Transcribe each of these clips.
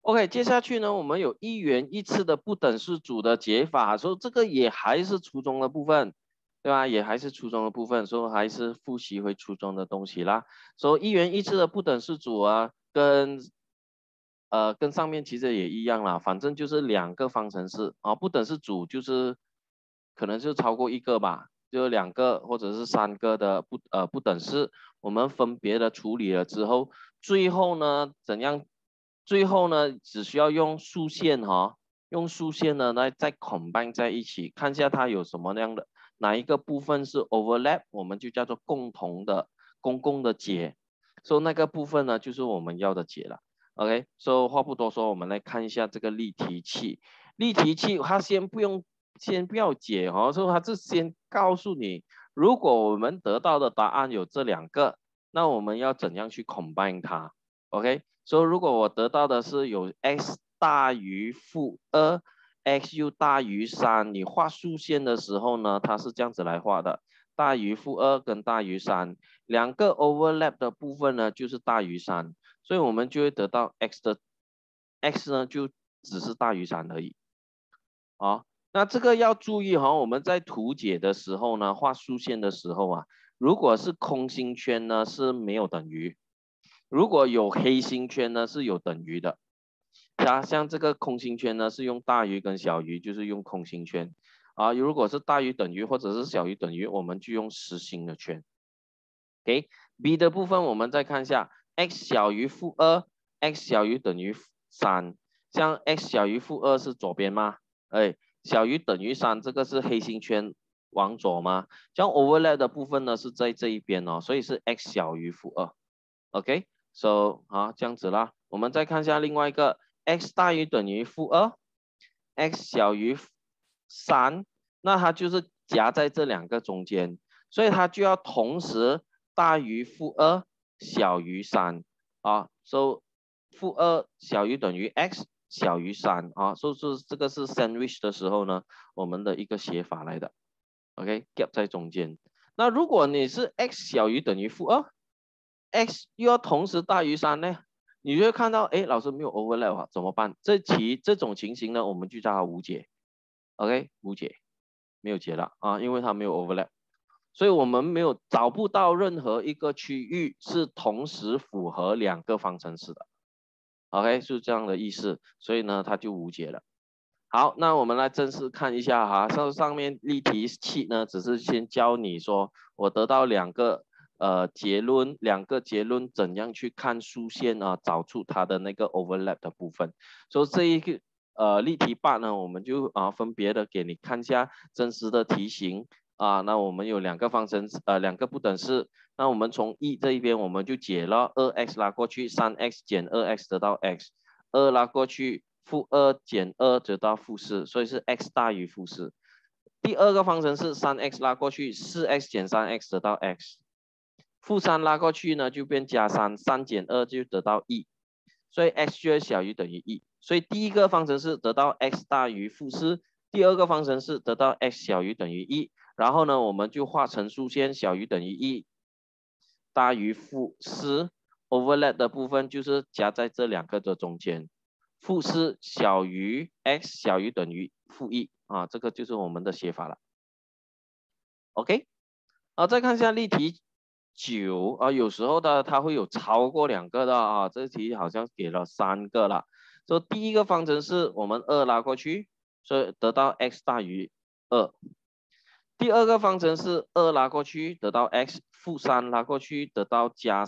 OK， 接下去呢，我们有一元一次的不等式组的解法，所以这个也还是初中的部分，对吧？也还是初中的部分，所以还是复习回初中的东西啦。所以一元一次的不等式组啊，跟上面其实也一样啦，反正就是两个方程式啊，不等式组就是可能就超过一个吧，就两个或者是三个的不等式，我们分别的处理了之后，最后呢怎样？最后呢只需要用竖线用竖线呢再 combine 在一起，看一下它有什么样的哪一个部分是 overlap， 我们就叫做共同的公共的解，所以那个部分呢就是我们要的解了。OK， 所以话不多说，我们来看一下这个例题器。例题器它先不要解所以它是先告诉你，如果我们得到的答案有这两个，那我们要怎样去 combine 它 ？OK， 所以如果我得到的是有 x 大于-2 ，x 大于3，你画竖线的时候呢，它是这样子来画的，大于-2跟大于3，两个 overlap 的部分呢就是大于3。所以我们就会得到 x 呢就只是大于3而已。那这个要注意我们在图解的时候呢，画竖线的时候如果是空心圈呢是没有等于，如果有黑心圈呢是有等于的。像这个空心圈呢是用大于跟小于，就是用空心圈如果是大于等于或者是小于等于，我们就用实心的圈。B 的部分我们再看一下。x 小于-2 ，x 小于等于3，像 x 小于-2是左边吗？小于等于3，这个是黑心圈往左吗？像 overlap 的部分呢是在这一边所以是 x 小于-2。OK，so 这样子啦。我们再看一下另外一个 x 大于等于-2 ，x 小于3，那它就是夹在这两个中间，所以它就要同时大于-2，小于3so -2小于等于 x 小于3所以说这个是 sandwich 的时候呢，我们的一个写法来的。OK， gap 在中间。那如果你是 x 小于等于-2，x 又要同时大于3呢，你就会看到老师没有 overlap 怎么办？这种情形呢，我们就叫它无解。OK， 无解，没有解了因为它没有 overlap。所以我们找不到任何一个区域是同时符合两个方程式的 ，OK， 是这样的意思，所以呢它就无解了。好，那我们来正式看一下上面例题器呢，只是先教你说我得到两个结论怎样去看竖线找出它的那个 overlap 的部分。所以这一个例题8呢，我们就分别的给你看一下真实的题型。那我们有两个两个不等式，那我们从这一边我们就解了 2x 拉过去 3x 减 2x 得到 x， 2拉过去-2减2得到-4，所以是 x 大于-4。第二个方程式 3x 拉过去 4x 减 3x 得到 x， -3拉过去呢就变加3， 3减2就得到1，所以 x 就会小于等于1。所以第一个方程式得到 x 大于-4，第二个方程式得到 x 小于等于1。然后呢，我们就画成竖线，小于等于1，大于-4。overlap 的部分就是夹在这两个的中间。-4小于 x 小于等于-1这个就是我们的写法了。OK， 再看一下例题9有时候的它会有超过两个的这题好像给了3个了。所以第一个方程式我们2拉过去，所以得到 x 大于2。第二个方程式2拉过去得到 x， -3拉过去得到加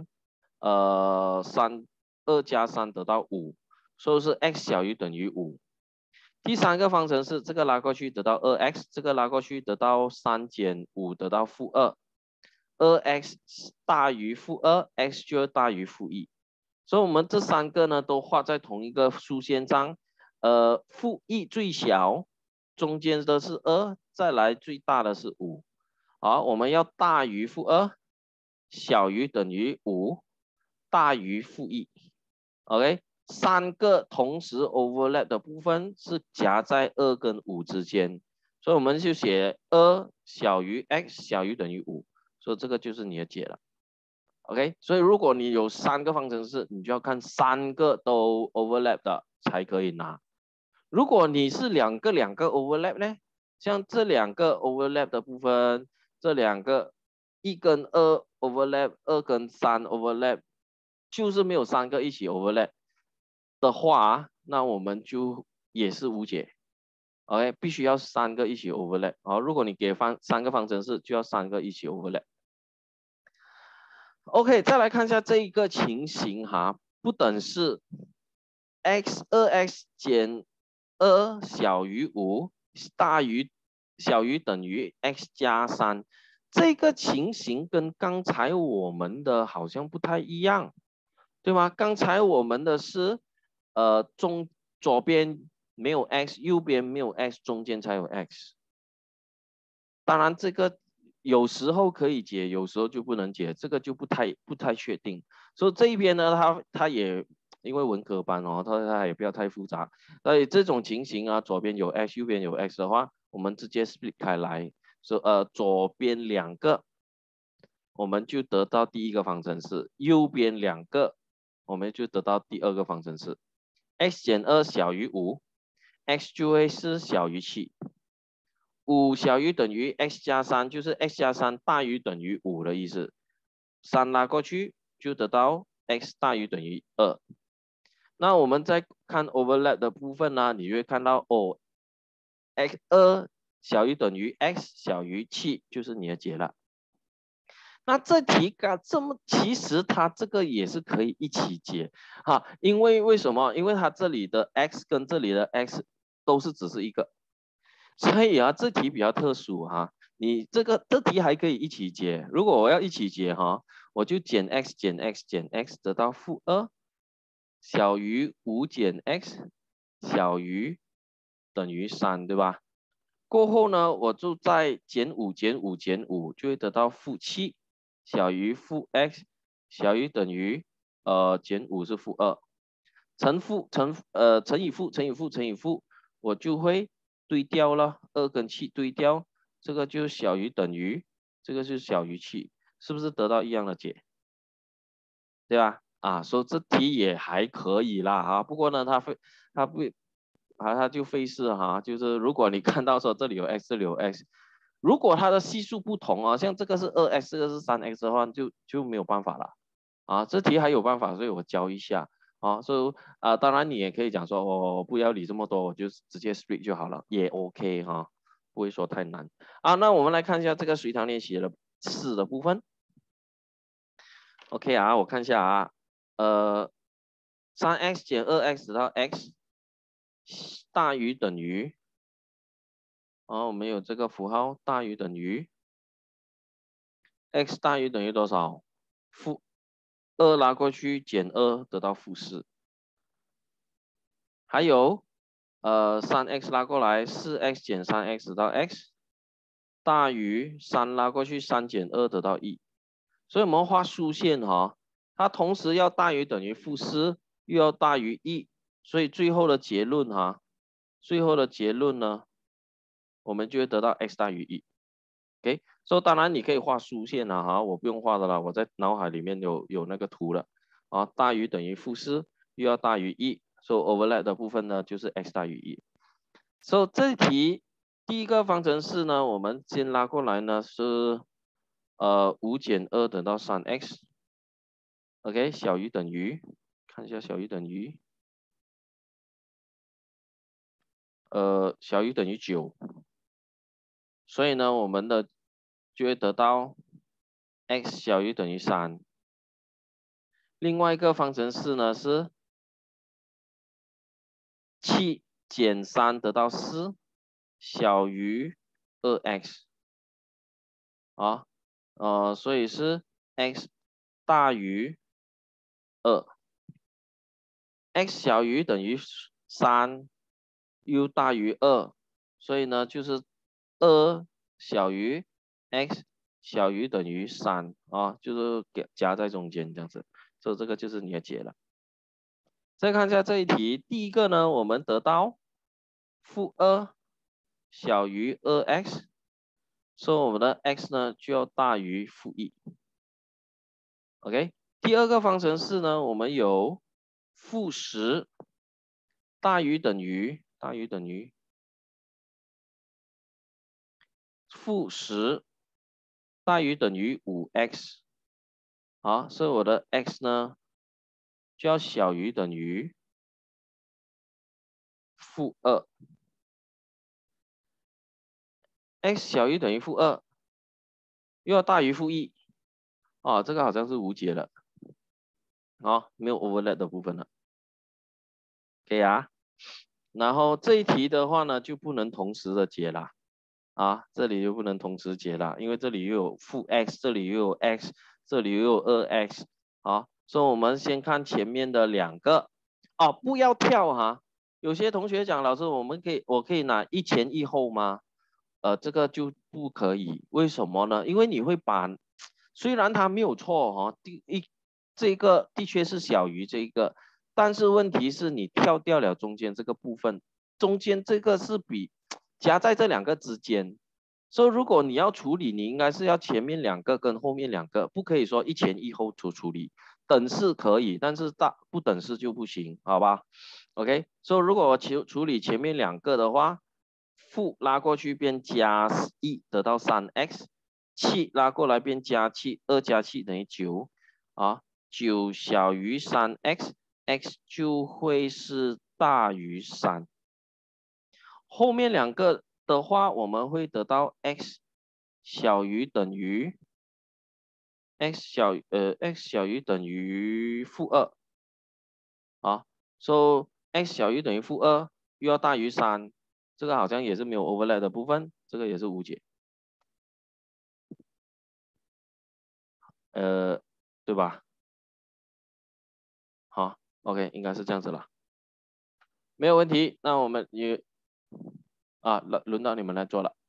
3，2加3得到5，所以是 x 小于等于5。第三个方程式这个拉过去得到 2x， 这个拉过去得到3减5得到-2， 2x 大于-2， x 就大于-1。所以我们这三个呢都画在同一个竖线上，-1最小，中间的是2，再来最大的是5。好，我们要大于-2，小于等于5，大于-1。OK， 三个同时 overlap 的部分是夹在2跟5之间，所以我们就写2小于 x 小于等于5，所以这个就是你的解了。 OK， 所以如果你有3个方程式，你就要看3个都 overlap 的才可以拿。如果你是两个 overlap 呢，像这2个 overlap 的部分，这2个1跟2 overlap， 2跟3 overlap， 就是没有3个一起 overlap 的话，那我们就也是无解。OK， 必须要3个一起 overlap。好，如果你给3个方程式，就要3个一起 overlap。OK， 再来看一下这一个情形哈，不等式 2x 减2小于5小于等于 x 加3，这个情形跟刚才我们的好像不太一样，对吗？刚才我们的是左边没有 x， 右边没有 x， 中间才有 x。当然这个有时候可以解，有时候就不能解，这个就不太确定。所以这一边呢，它也因为文科班哦，它也不要太复杂。所以这种情形啊，左边有 x， 右边有 x 的话，我们直接 split 开来，左边2个，我们就得到第一个方程式；右边2个，我们就得到第二个方程式。x 减2小于5 ，x 就会是小于7。5小于等于 x 加3，就是 x 加3大于等于5的意思。3拉过去就得到 x 大于等于2。那我们再看 overlap 的部分呢，你就会看到哦 ，x2 小于等于 x 小于7，就是你的解了。那这题其实它这个也是可以一起解哈，因为什么？因为它这里的 x 跟这里的 x 都是只是一个。所以啊，这题比较特殊哈，你这题还可以一起解。如果我要一起解哈，我就减 x 减 x 减 x 得到-2小于5减 x 小于等于3，对吧？过后呢，我就再减5减5减5，就会得到-7小于-x 小于等于减5是-2，乘以负乘以负乘以负，我就会对调了，2跟7对调，这个就小于等于，这个就小于7，是不是得到一样的解？对吧？啊，所以这题也还可以啦啊，不过呢，它就费事哈，就是如果你看到说这里有 x， 这里有 x， 如果它的系数不同啊，像这个是2x， 这个是3x 的话，就没有办法了啊。这题还有办法，所以我教一下啊。所以当然你也可以讲说，我不要理这么多，我就直接 split 就好了，也 OK 哈，不会说太难啊。那我们来看一下这个随堂练习的4的部分。OK 啊，我看一下啊，3x 减2x 到 x 大于等于，我们有这个符号大于等于 x 大于等于多少？-2拉过去减2得到-4。还有3x 拉过来4x 减3x 到 x 大于3拉过去3减2得到1。所以我们画竖线哈，它同时要大于等于-4，又要大于1，所以最后的结论哈，最后的结论呢，我们就会得到 x 大于1。OK， 所以当然你可以画竖线了哈，我不用画的了，我在脑海里面有那个图了啊，大于等于-4，又要大于1，所以 overlap 的部分呢就是 x 大于1。所以这题第一个方程式呢，我们先拉过来呢是5减2等到 3x，OK 小于等于，看一下小于等于，小于等于9，所以呢我们的就会得到 x 小于等于3。另外一个方程式呢是7减3得到4，小于2x，啊，所以是 x 大于2，x 小于等于3，又大于2，所以呢就是2小于 x 小于等于3啊，就是夹在中间这样子，所以这个就是你的解了。再看一下这一题，第一个呢，我们得到-2小于2x，所以我们的 x 呢就要大于-1。 OK， 第二个方程式呢，我们有负10大于等于负10大于等于5x， 好，所以我的 x 呢就要小于等于负2。x 小于等于负2，又要大于负1，啊，这个好像是无解了，啊，没有 overlap 的部分了，可以啊。然后这一题的话呢，就不能同时的解了，啊，这里就不能同时解了，因为这里又有负 x， 这里又有 x， 这里又有2x， 好，所以我们先看前面的两个，哦，不要跳哈。有些同学讲，老师，我可以拿一前一后吗？这个就不可以，为什么呢？因为你会把，虽然它没有错哈，这个的确是小于这个，但是问题是你跳掉了中间这个部分，中间这个是夹在这两个之间，所以如果你要处理，你应该是要前面两个跟后面两个，不可以说一前一后处理，等式可以，但是不等式就不行，好吧 ？OK， 所以如果我处理前面两个的话，负拉过去变加1得到3x， 7拉过来变加7，2加7等于9，啊，9小于3x， x 就会是大于3。后面两个的话，我们会得到 x 小于等于 x 小于等于负2，啊，所以 x 小于等于负2又要大于3，这个好像也是没有 overlap 的部分，这个也是无解，对吧？好 ，OK， 应该是这样子了，没有问题。那我们轮到你们来做了。